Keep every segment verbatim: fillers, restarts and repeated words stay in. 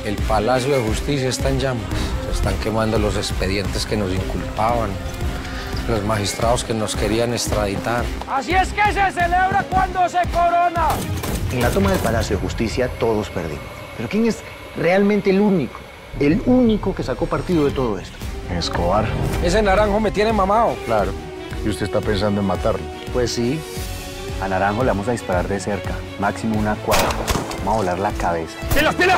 El Palacio de Justicia está en llamas. Se están quemando los expedientes que nos inculpaban, los magistrados que nos querían extraditar. Así es que se celebra cuando se corona. En la toma del Palacio de Justicia todos perdimos. Pero ¿quién es realmente el único? El único que sacó partido de todo esto. Escobar. Ese naranjo me tiene mamado. Claro. ¿Y usted está pensando en matarlo? Pues sí. A Naranjo le vamos a disparar de cerca, máximo una cuadra. Vamos a volar la cabeza. ¡Pilas, pilas!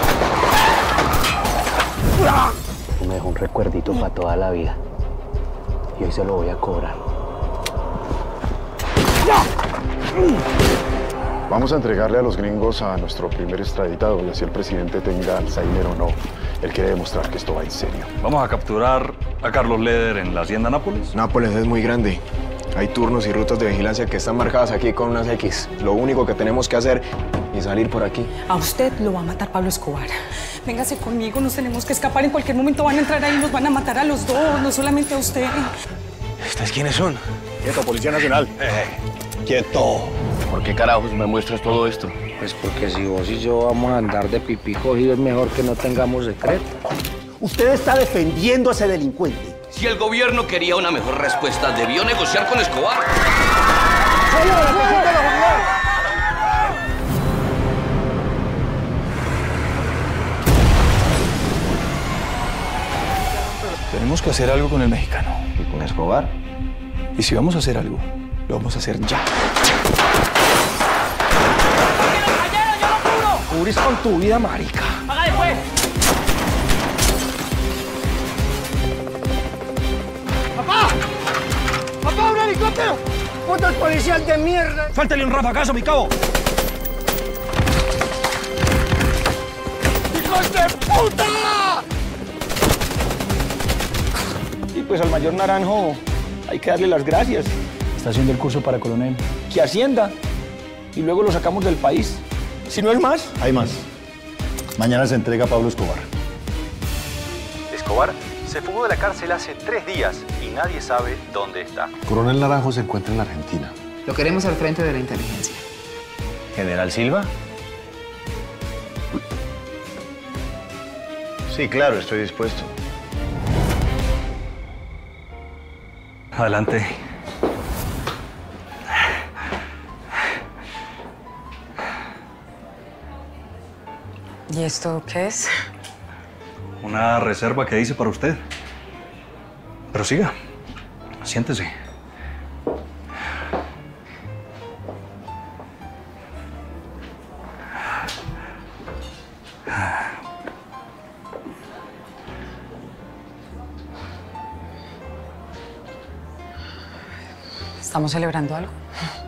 Me dejó un recuerdito para toda la vida. Y hoy se lo voy a cobrar. Vamos a entregarle a los gringos a nuestro primer extraditado y así el presidente tenga Alzheimer o no. Él quiere demostrar que esto va en serio. Vamos a capturar a Carlos Leder en la hacienda Nápoles. Nápoles es muy grande. Hay turnos y rutas de vigilancia que están marcadas aquí con unas X. Lo único que tenemos que hacer es salir por aquí. A usted lo va a matar Pablo Escobar. Véngase conmigo, nos tenemos que escapar. En cualquier momento van a entrar ahí y nos van a matar a los dos, no solamente a usted. ¿Ustedes quiénes son? Quieto, Policía Nacional. Eh, quieto. ¿Por qué carajos me muestras todo esto? Pues porque si vos y yo vamos a andar de pipí cogido, es mejor que no tengamos secreto. Usted está defendiendo a ese delincuente. Si el gobierno quería una mejor respuesta, debió negociar con Escobar. Tenemos que hacer algo con el mexicano. ¿Y con Escobar? Y si vamos a hacer algo, lo vamos a hacer ya. Cubrís con tu vida, marica. ¡Hágale, pues! ¡Papá! ¡Papá, un helicóptero! ¡Putos policial de mierda! ¡Fáltale un rafagazo, mi cabo! ¡Hijos de puta! Y pues al mayor Naranjo hay que darle las gracias. Está haciendo el curso para coronel. Que ascienda y luego lo sacamos del país. Si no es más. Hay más. Mañana se entrega a Pablo Escobar. Escobar se fugó de la cárcel hace tres días y nadie sabe dónde está. Coronel Naranjo se encuentra en la Argentina. Lo queremos al frente de la inteligencia. ¿General Silva? Sí, claro, estoy dispuesto. Adelante. ¿Y esto qué es? Una reserva que hice para usted. Pero siga. Siéntese. ¿Estamos celebrando algo?